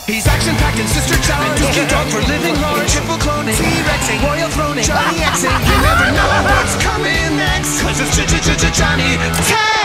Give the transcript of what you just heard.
He's action-packed and sister charged. Dookie dog for living large. Triple cloning, T-Rexing, royal throning, Johnny Xing. You never know what's coming next, 'cause it's Johnny Test.